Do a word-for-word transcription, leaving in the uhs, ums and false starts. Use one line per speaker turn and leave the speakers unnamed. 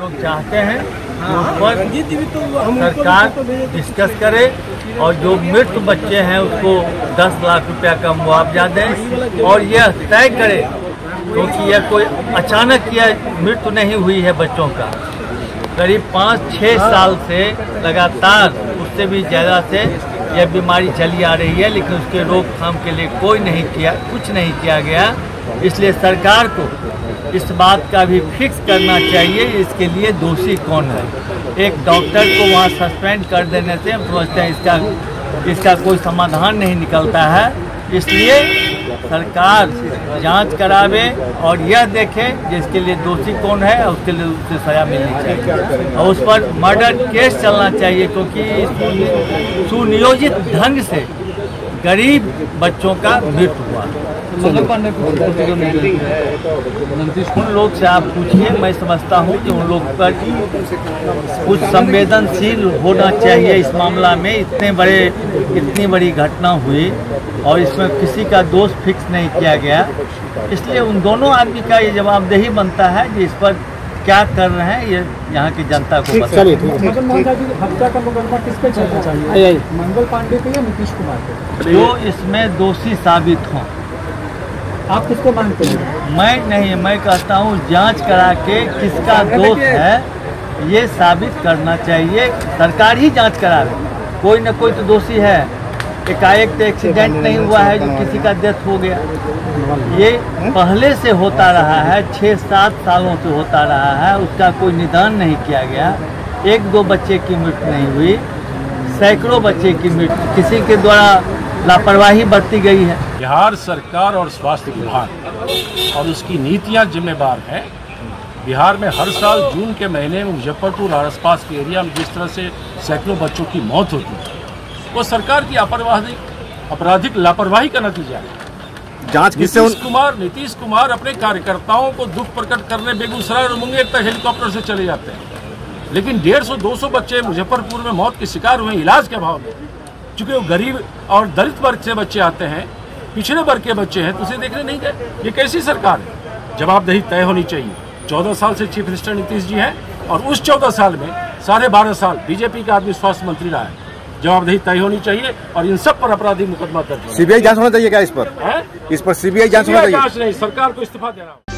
लोग चाहते हैं उस पर सरकार डिस्कस करे और जो मृत बच्चे हैं उसको दस लाख रुपया का मुआवजा दें और यह तय करे, क्योंकि यह कोई अचानक यह मृत्यु नहीं हुई है बच्चों का। करीब पाँच छः साल से लगातार, उससे भी ज़्यादा से यह बीमारी चली आ रही है, लेकिन उसके रोकथाम के लिए कोई नहीं किया, कुछ नहीं किया गया। इसलिए सरकार को इस बात का भी फिक्स करना चाहिए इसके लिए दोषी कौन है। एक डॉक्टर को वहाँ सस्पेंड कर देने से हम समझते हैं इसका इसका कोई समाधान नहीं निकलता है। इसलिए सरकार जांच करावे और यह देखे जिसके लिए दोषी कौन है और उसके लिए उससे सजा मिलनी चाहिए और उस पर मर्डर केस चलना चाहिए, क्योंकि सुनियोजित ढंग से गरीब बच्चों का मृत्यु हुआ। उन लोग से आप पूछिए, मैं समझता हूँ कि उन लोग पर कुछ संवेदनशील होना चाहिए इस मामला में। इतने बड़े इतनी बड़ी घटना हुई और इसमें किसी का दोष फिक्स नहीं किया गया, इसलिए उन दोनों आदमी का ये जवाबदेही बनता है कि इस पर क्या कर रहे हैं ये यहाँ की जनता को पता है।
मदन मोहन झा की हत्या का मुकदमा किस पे चलना चाहिए, मंगल पांडे पे या नीतीश कुमार पे?
जो इसमें दोषी साबित हों।
आप किसको मानते हैं?
मैं नहीं, मैं कहता हूँ जांच करा के किसका दोष है ये साबित करना चाहिए। सरकार ही जांच करा रही, कोई न कोई तो दोषी है। एकाएक तो एक्सीडेंट नहीं हुआ है जो किसी का डेथ हो गया, ये पहले से होता रहा है, छः सात सालों से होता रहा है, उसका कोई निदान नहीं किया गया। एक दो बच्चे की मृत्यु नहीं हुई, सैकड़ों बच्चे की मृत्यु किसी के द्वारा लापरवाही बरती गई है।
बिहार सरकार और स्वास्थ्य विभाग और उसकी नीतियां जिम्मेदार हैं। बिहार में हर साल जून के महीने में मुजफ्फरपुर और आसपास के एरिया में जिस तरह से सैकड़ों बच्चों की मौत होती है, वो सरकार की अपराधिक आपराधिक लापरवाही का नतीजा है।
जांच किससे?
नीतीश कुमार नीतीश कुमार अपने कार्यकर्ताओं को दुख प्रकट करने बेगूसराय और मुंगेर तक हेलीकॉप्टर से चले जाते हैं, लेकिन डेढ़ सौ दो सौ बच्चे मुजफ्फरपुर में मौत के शिकार हुए इलाज के अभाव में। चूंकि वो गरीब और दलित वर्ग से बच्चे आते हैं, पिछड़े वर्ग के बच्चे हैं, तो उसे देखने नहीं गए। ये कैसी सरकार है? जवाबदेही तय होनी चाहिए। चौदह साल से चीफ मिनिस्टर नीतीश जी हैं और उस चौदह साल में साढ़े बारह साल बीजेपी का आदमी स्वास्थ्य मंत्री रहा है। जवाबदेही तय होनी चाहिए और इन सब पर आपराधिक मुकदमा दर्ज।
सीबीआई जांच होना चाहिए क्या इस पर?
है?
इस पर सीबीआई जांच होना चाहिए?
जांच नहीं, सरकार को इस्तीफा देना।